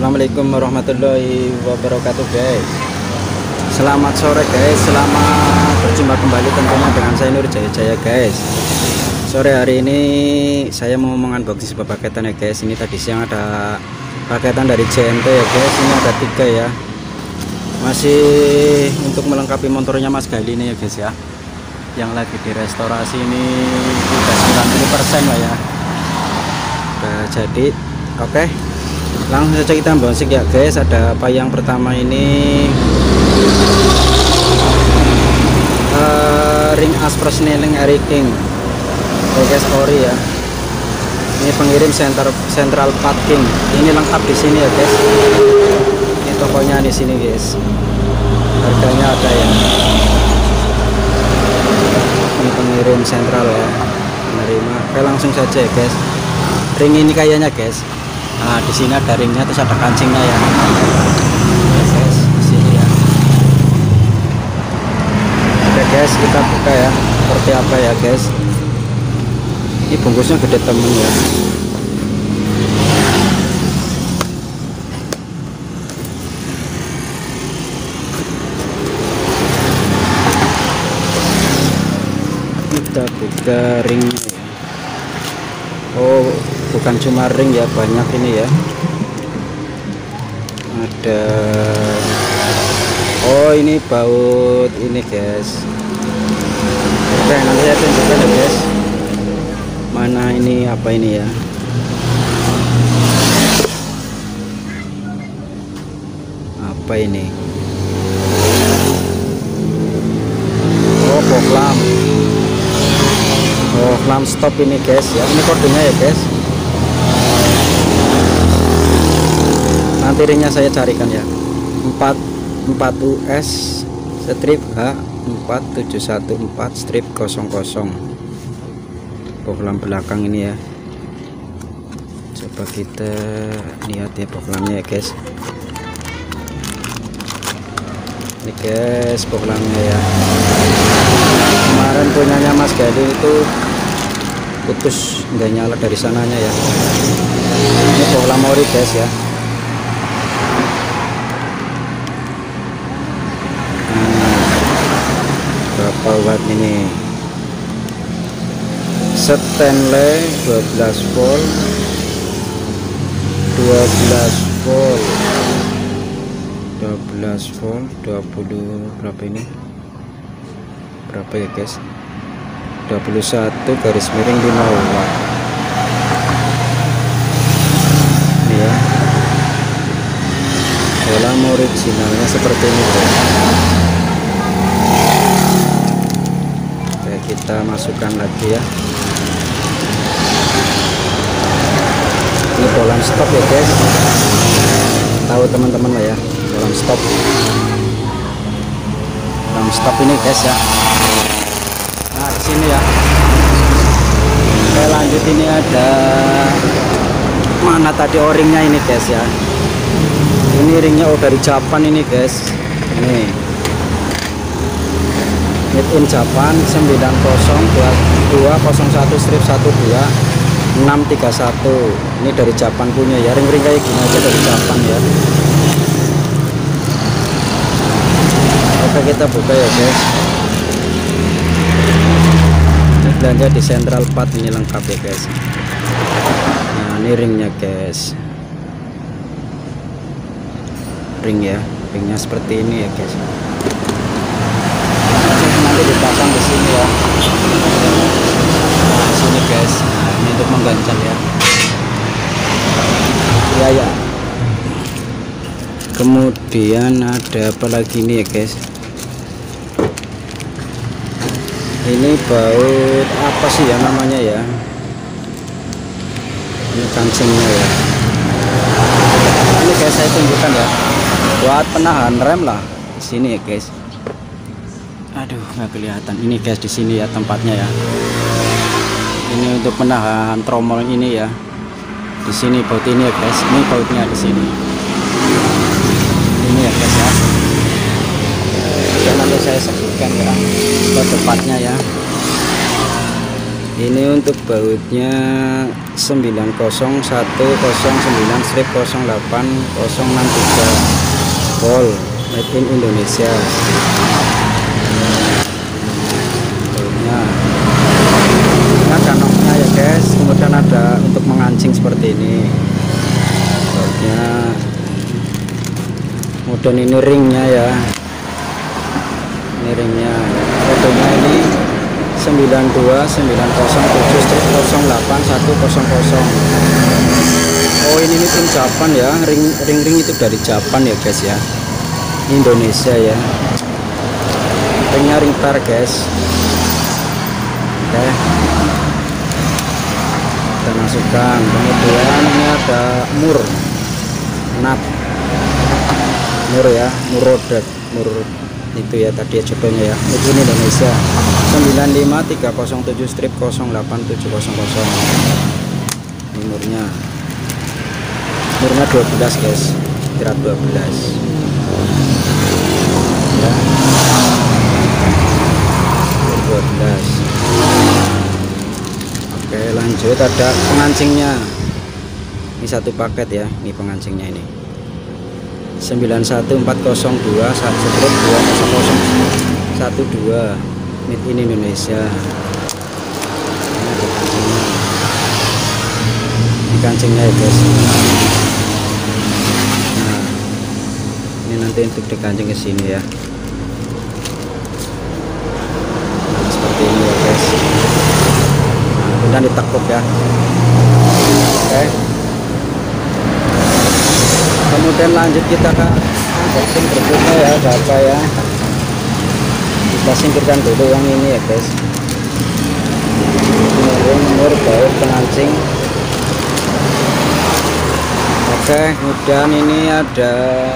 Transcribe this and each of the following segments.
Assalamualaikum warahmatullahi wabarakatuh guys. Selamat sore guys, selamat berjumpa kembali tentunya dengan saya Nur Jaya guys. Sore hari ini saya mau mengunboxing sebuah paketan ya guys. Ini tadi siang ada paketan dari JNT ya guys. Ini ada 3 ya. Masih untuk melengkapi motornya Mas Gali ini ya guys ya, yang lagi direstorasi. Ini udah 90% lah ya, udah jadi. Oke, langsung saja kita unboxing ya guys. Ada apa yang pertama ini, ring aspro snelling Airy King guys, ori ya. Ini pengirim central parking. Ini lengkap di sini ya guys. Ini tokonya di sini guys. Harganya ada ya. Ini pengirim sentral ya, menerima. Oke, langsung saja ya guys. Ring ini kayaknya guys. Nah, di sini ada ringnya, terus ada kancingnya ya. Guys, di sini ya. Oke guys, kita buka ya. Seperti apa ya guys. Ini bungkusnya gede temen ya. Kita buka ringnya ya. Oh, bukan cuma ring ya, banyak ini ya. Ada, oh ini baut ini guys. Oke, nanti saya tunjukkan ya guys. Mana ini, apa ini ya. Apa ini? Oh, poklam. Oh, lamp stop ini guys ya. Ini kodenya ya guys. Nanti ringnya saya carikan ya. 4 US strip H4714 strip 00. Poklam belakang ini ya. Coba kita lihat ya poklamnya ya guys. Ini guys poklamnya ya. Kemarin punyanya Mas Gali itu putus, nggak nyala dari sananya ya. Ini poklam ori guys ya. Berapa watt ini? Stainless 12 volt 20 berapa ini, berapa ya guys, 21 garis miring 5 watt ini ya. Dalam originalnya seperti ini guys. Oke, kita masukkan lagi ya. Ini bolam stop ya guys, tahu teman-teman lah ya, bolam stop ini guys ya. Nah, di sini ya. Oke, lanjut, ini ada mana tadi o-ringnya ini guys ya. Ini ringnya dari Japan ini guys. Ini made in Japan 902201/12 ini dari Japan punya ya. Ring-ring kayak gini aja dari Japan ya. Oke, kita buka ya guys. Ini belanja di Central Part, ini lengkap ya guys. Nah, ini ringnya guys. Ring ya, ringnya seperti ini ya guys. Nanti dipasang di sini ya. Nah, di sini guys. Nah, ini untuk mengganjal ya. Ya ya. Kemudian ada apa lagi ini ya guys. Ini baut apa sih ya namanya ya. Ini kancingnya ya. Ini guys saya tunjukkan ya. Buat penahan rem lah di sini ya guys. Aduh, nggak kelihatan. Ini guys di sini ya tempatnya ya. Ini untuk menahan tromol ini ya. Di sini baut ini ya guys. Ini bautnya di sini. Ini ya guys ya. Dan nanti saya sebutkan ya ke depannya ya. Ini untuk bautnya 90109/0803 volt made in Indonesia. Bautnya ada noknya ya guys, kemudian ada untuk mengancing seperti ini bautnya. Kemudian ini ringnya ya, ini ringnya, kodenya ini 92907/081100. Oh ini tim Japan ya, ring itu dari Japan ya guys ya, Indonesia ya. Ringnya ring per guys. Oke, kita masukkan. Kemudian ini ada mur ya, mur roda, mur itu ya tadi ya jodohnya ya, itu Indonesia 95307/087000. Ini murnya 12 guys, kira 12 ya, 12. Oke lanjut, ada pengancingnya, ini satu paket ya, ini pengancingnya ini 91402/2012 made in Indonesia. Ini ada kancingnya, ini kancingnya ya guys. Nah ini nanti untuk dikancing ke sini ya. Nah, seperti ini ya guys. Nah, kemudian ditekuk ya. Oke, kemudian lanjut kita ke unboxing berikutnya ya, ada apa ya, kita singkirkan dulu yang ini ya guys. Mur baut pengancing. Oke, kemudian ini ada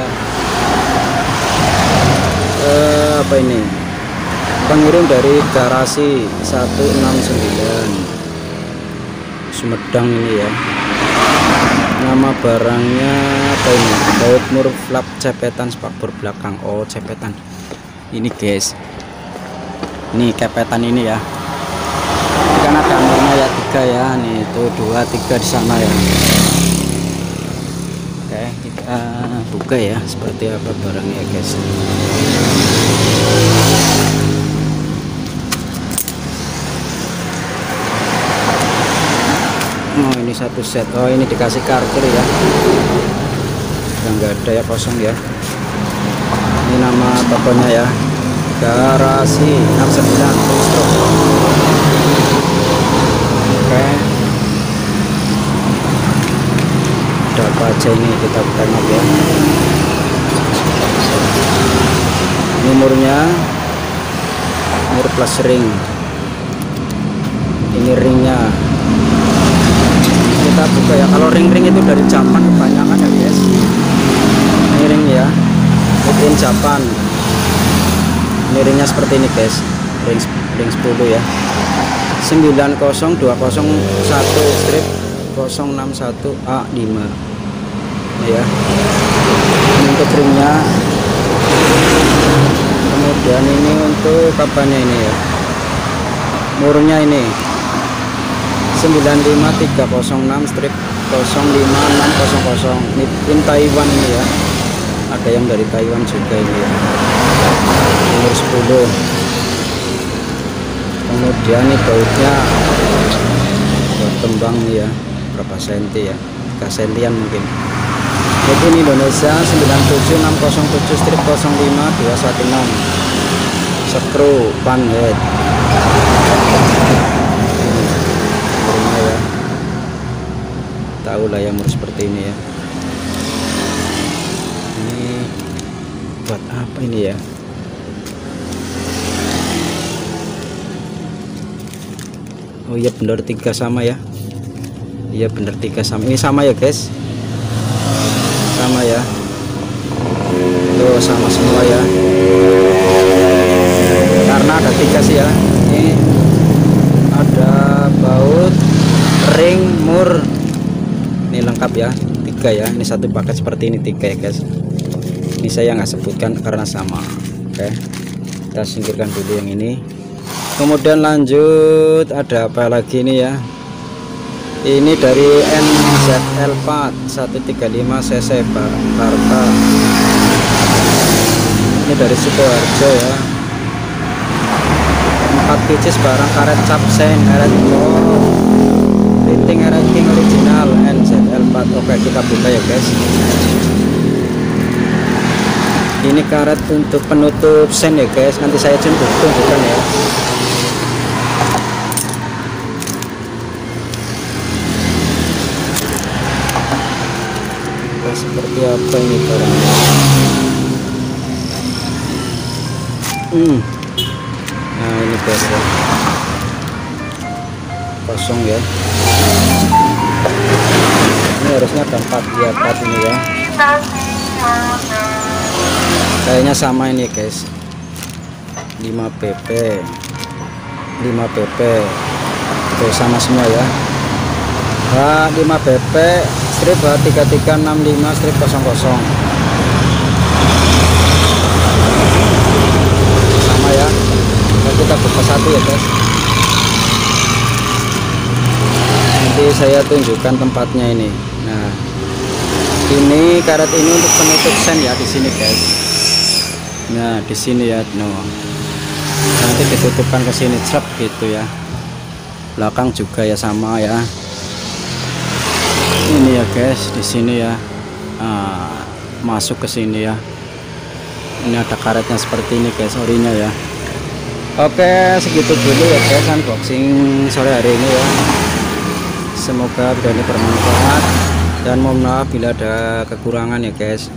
apa ini, pengirim dari garasi 169 Sumedang ini ya. Nama barangnya apa ini, baut mur flap cepetan spakbor belakang. Oh cepetan ini guys, ini kepetan ini ya, ini kan ada nomornya ya 3 ya, nih itu 2 3 di sana ya. Oke kita buka ya seperti apa barangnya guys. Oh ini satu set. Oh ini dikasih kartu ya, udah nggak ada ya, kosong ya. Ini nama tokonya ya, garasi 69 Tristro. Oke, ada apa aja ini, kita buka ya. Ini murnya, mur plus ring. Ini ringnya kita buka ya. Kalau ring-ring itu dari Japan kebanyakan ya guys. Ini ring ya, made in Japan. Ini ringnya seperti ini guys, ring 10 ya, 90201/061A5 ya. Ini untuk ringnya. Kemudian ini untuk apanya ini ya, murnya ini 95306/05600 made in Taiwan ini ya. Ada yang dari Taiwan juga ini ya, nomor 10. Kemudian ini bautnya buat tembang nih ya, berapa senti ya, 3 sentian mungkin. Made in Indonesia 97607/05216 skru pan head. Ya, tahu lah ya mur seperti ini ya. Ini buat apa ini ya? Oh iya benar 3 sama ya. Iya benar 3 sama. Ini sama ya guys, sama ya. Tuh sama semua ya, karena ada 3 sih ya. Ini ada baut, ring, mur, ini lengkap ya, 3 ya. Ini satu paket seperti ini 3 ya guys. Ini saya nggak sebutkan karena sama. Oke, kita singkirkan dulu yang ini. Kemudian lanjut ada apa lagi ini ya, ini dari NZL4 135 cc Jakarta, ini dari Sidoarjo ya, 4 pieces barang karet cap sen karet printing King original NZL4. Oke, kita buka ya guys. Ini karet untuk penutup sen ya guys, nanti saya tunjukkan ya. Seperti apa ini barangnya. Nah ini guys ya, kosong ya, ini harusnya ada 4 ini ya, kayaknya sama ini guys, 5 pp itu sama semua ya. 5 pp strip 3365 strip 00 sama ya. Nah, kita buka satu ya guys, nanti saya tunjukkan tempatnya ini. Nah ini karet ini untuk penutup sen ya, di sini guys. Nah di sini ya, nanti ditutupkan ke sini cerap gitu ya, belakang juga ya sama ya. Ini ya guys, di sini ya, masuk ke sini ya. Ini ada karetnya seperti ini guys, orinya ya. Oke, segitu dulu ya guys unboxing sore hari ini ya. Semoga video ini bermanfaat dan mohon maaf bila ada kekurangan ya guys.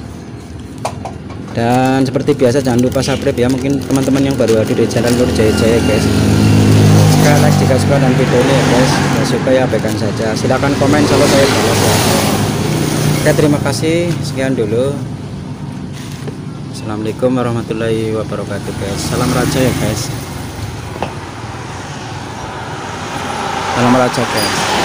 Dan seperti biasa jangan lupa subscribe ya, mungkin teman-teman yang baru hadir di channel Nur Jaya Jaya guys. Like jika suka dan video ini ya guys, jika suka ya abaikan saja, silahkan komen selalu saya balas ya. Oke, terima kasih, sekian dulu. Assalamualaikum warahmatullahi wabarakatuh guys. Salam raja ya guys, salam raja guys.